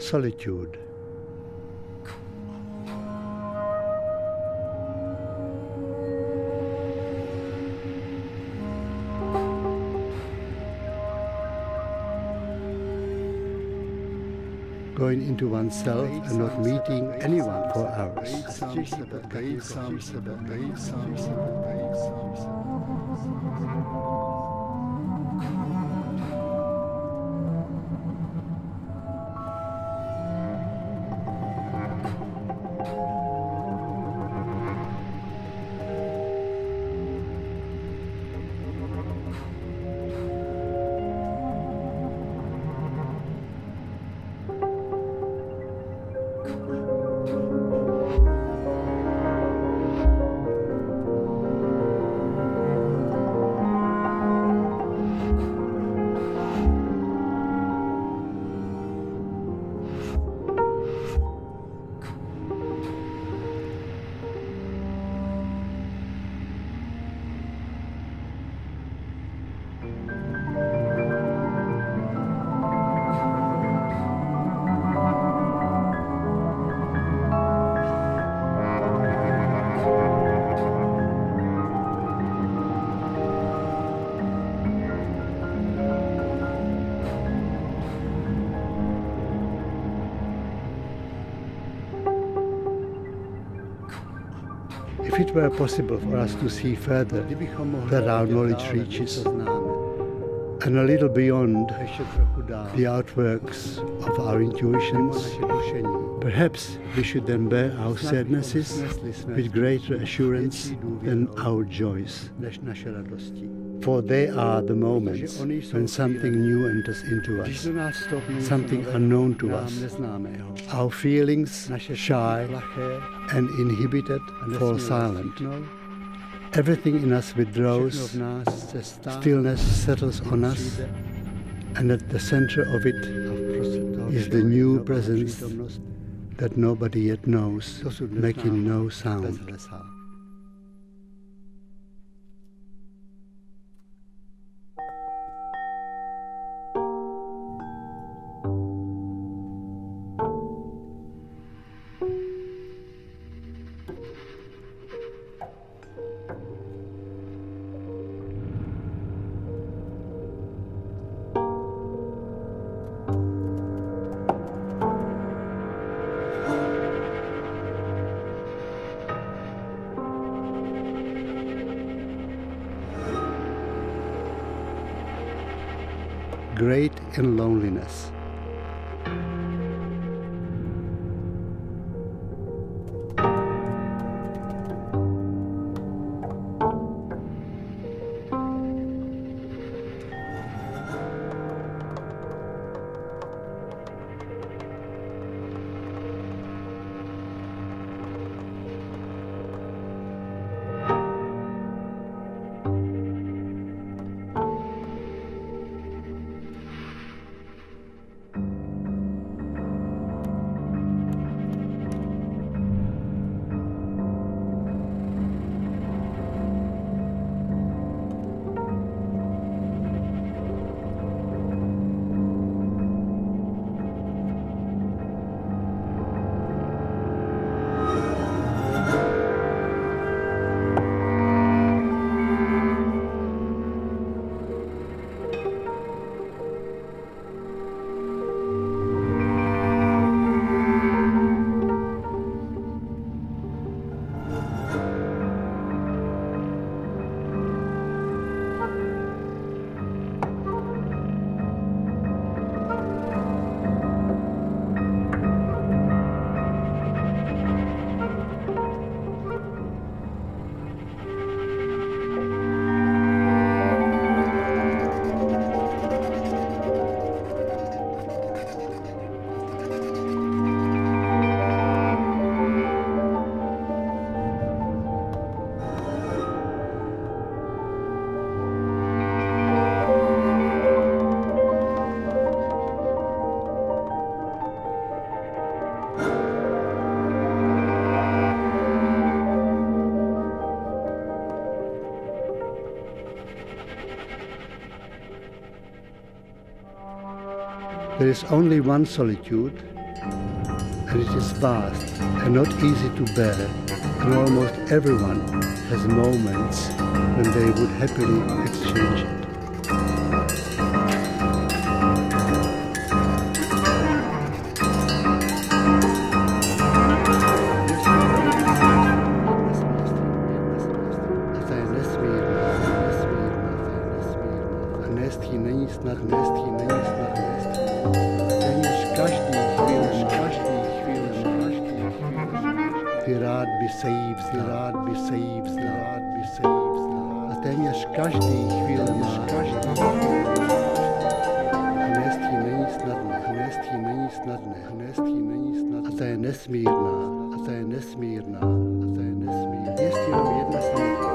Solitude. Going into oneself and not meeting anyone for hours. If it were possible for us to see further that our knowledge reaches, and a little beyond the outworks of our intuitions, perhaps we should then bear our sadnesses with greater assurance than our joys. For they are the moments when something new enters into us, something unknown to us. Our feelings, shy and inhibited, fall silent. Everything in us withdraws, stillness settles on us, and at the center of it is the new presence that nobody yet knows, making no sound. Great in loneliness. There is only one solitude, and it is vast and not easy to bear, and almost everyone has moments when they would happily exchange it. A téměř každý chvíli má. Nést není snadné. A ta je nesmírná. Jest jenom jedna samotná.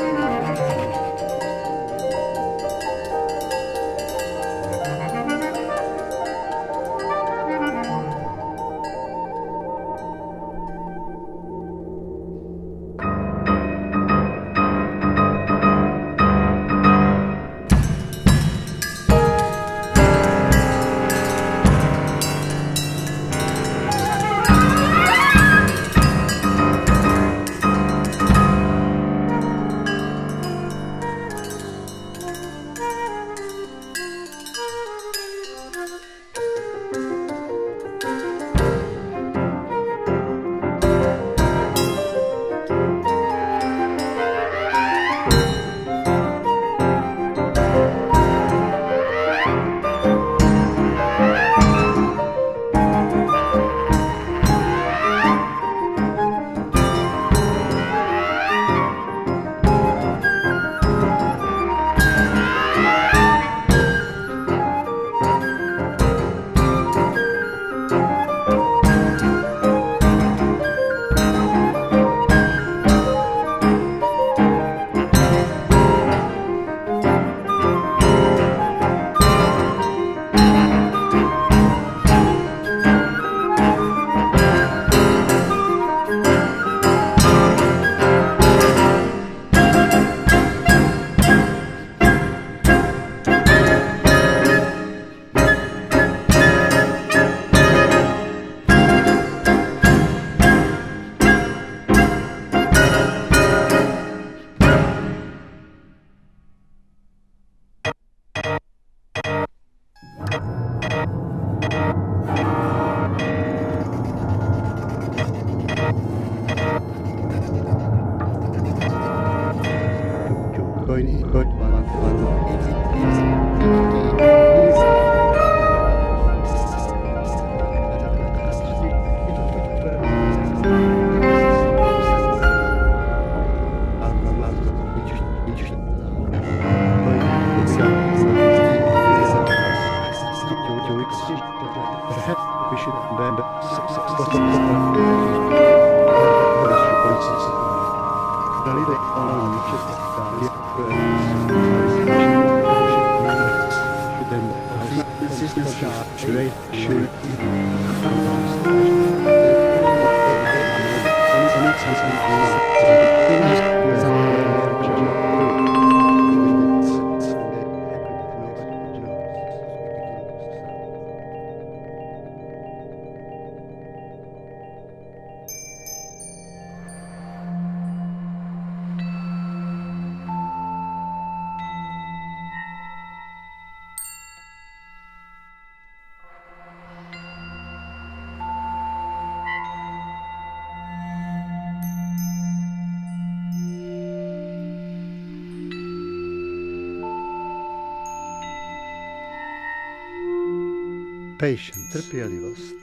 Patience, trpělivost.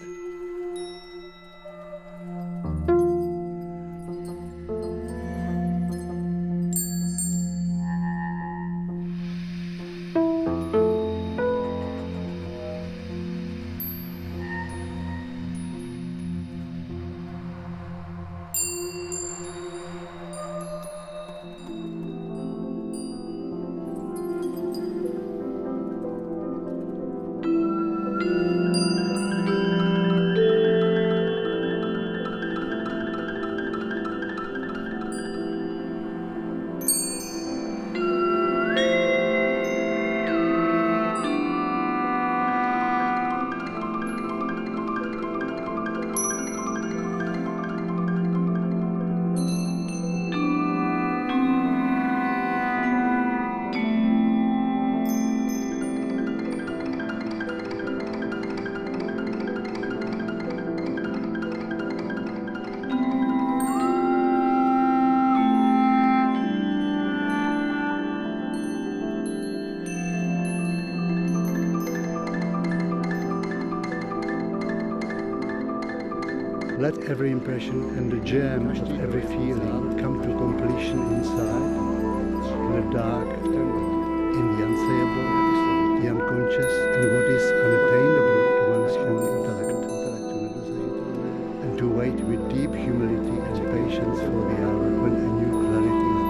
Let every impression and the germ of every feeling come to completion inside, in the dark, in the unsayable, the unconscious, and what is unattainable to one's human intellect, and to wait with deep humility and patience for the hour when a new clarity is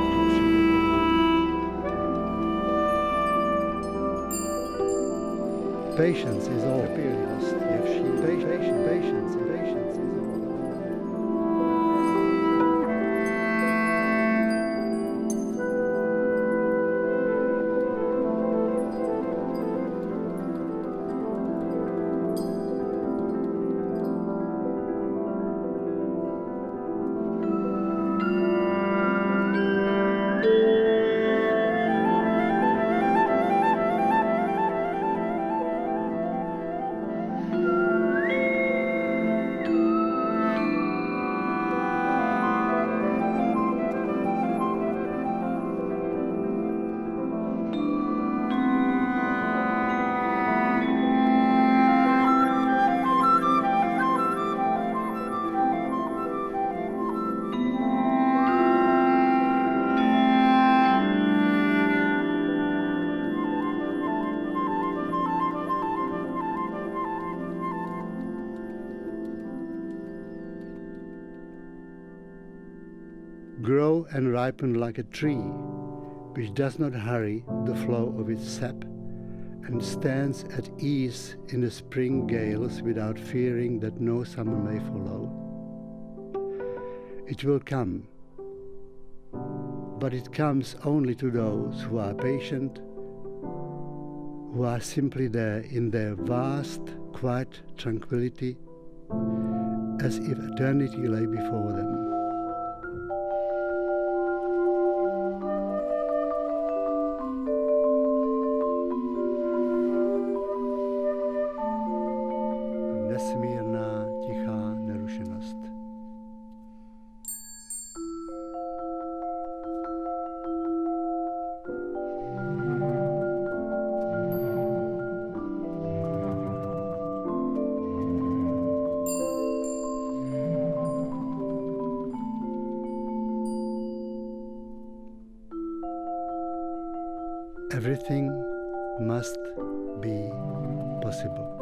delivered. Patience is all. Patience is all. Grow and ripen like a tree, which does not hurry the flow of its sap, and stands at ease in the spring gales without fearing that no summer may follow. It will come, but it comes only to those who are patient, who are simply there in their vast, quiet tranquility, as if eternity lay before them. Nesmírná, tichá nerušenost. Everything must be possible.